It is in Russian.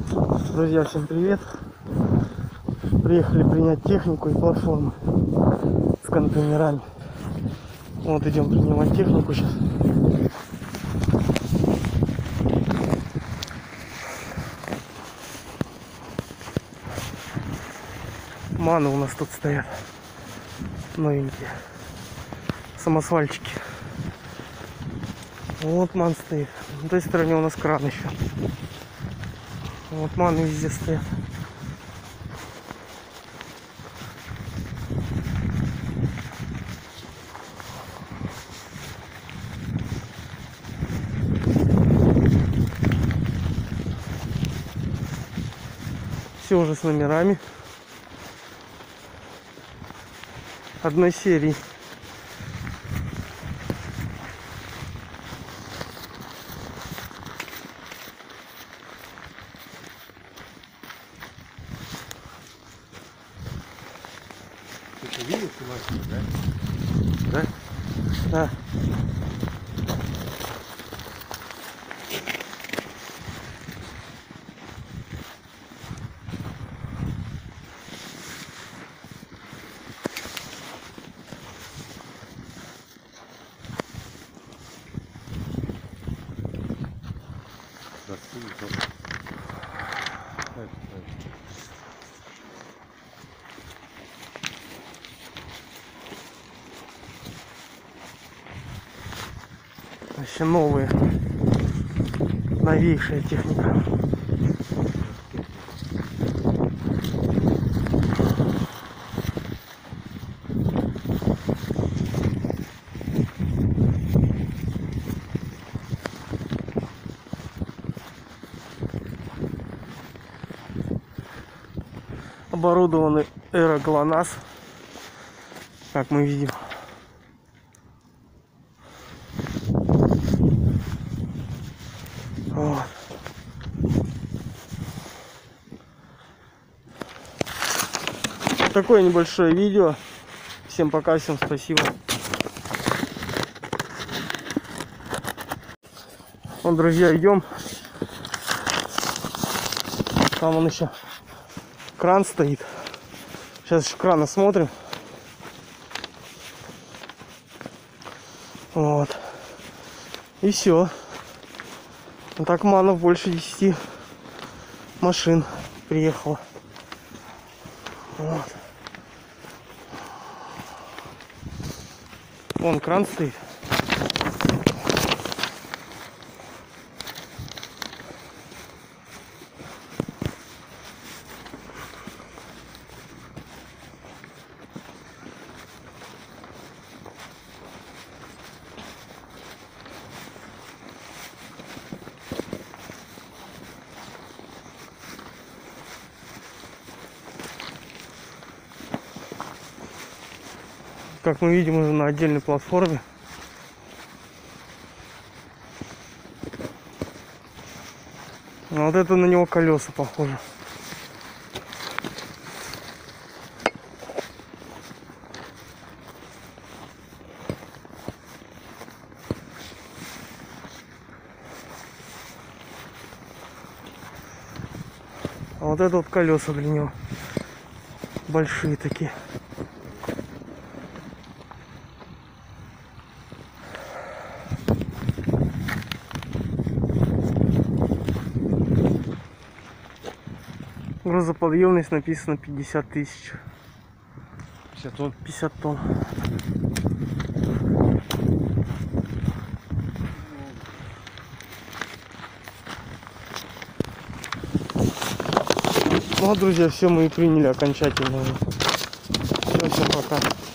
Друзья, всем привет! Приехали принять технику и платформы с контейнерами. Вот идем принимать технику сейчас. Маны у нас тут стоят новенькие, самосвальчики. Вот ман стоит. На той стороне у нас кран еще. Вот маны везде стоят. Все уже с номерами одной серии. Ты видел, да? Да. Вообще новые, новейшая техника. Оборудованы Эра ГЛОНАСС, как мы видим. Вот. Такое небольшое видео. Всем пока, всем спасибо. Вот, друзья, идем. Там он еще кран стоит. Сейчас еще кран осмотрим. Вот. И все. Вот так манов больше 10 машин приехало. Вот. Вон кран стоит. Как мы видим, уже на отдельной платформе. А вот это на него колеса похоже. А вот это вот колеса для него. Большие такие. Грузоподъемность написано 50 тысяч. 50 тонн. 50 тонн. Ну, друзья, все мы и приняли окончательно. Все, всем пока.